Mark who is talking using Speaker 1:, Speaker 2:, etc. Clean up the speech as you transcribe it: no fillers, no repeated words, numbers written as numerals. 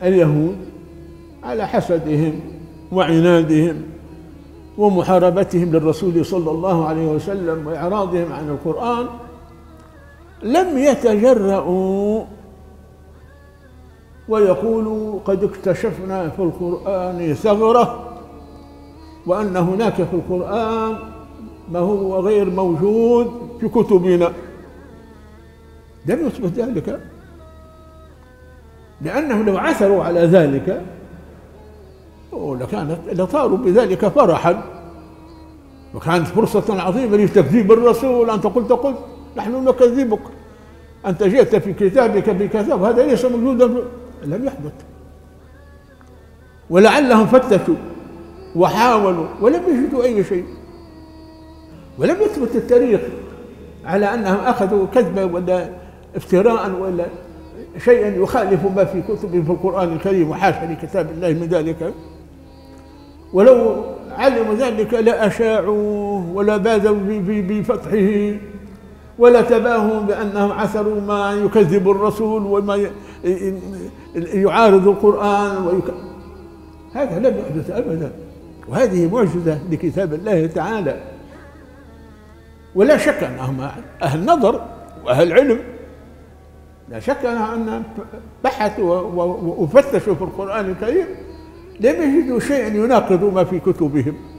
Speaker 1: اليهود على حسدهم وعنادهم ومحاربتهم للرسول صلى الله عليه وسلم وإعراضهم عن القرآن لم يتجرؤوا ويقولوا قد اكتشفنا في القرآن ثغرة وأن هناك في القرآن ما هو غير موجود في كتبنا. لم يثبت ذلك، لأنهم لو عثروا على ذلك لصاروا بذلك فرحا، وكانت فرصة عظيمة لتكذيب الرسول. أنت قلت نحن نكذبك، أنت جئت في كتابك بكذا وهذا ليس موجودا، لم يحدث. ولعلهم فتشوا وحاولوا ولم يجدوا أي شيء، ولم يثبت التاريخ على أنهم أخذوا كذبة ولا افتراء ولا شيئا يخالف ما في كتبهم في القرآن الكريم، وحاشا لكتاب الله من ذلك. ولو علموا ذلك لأشاعوا ولا بادوا بفتحه ولا تباهوا بأنهم عثروا ما يكذب الرسول وما يعارض القرآن هذا لم يحدث أبدا، وهذه معجزة لكتاب الله تعالى. ولا شك أنهم أهل نظر وأهل علم، لا شك أن بحثوا وفتشوا في القرآن الكريم لم يجدوا شيئا يناقض ما في كتبهم.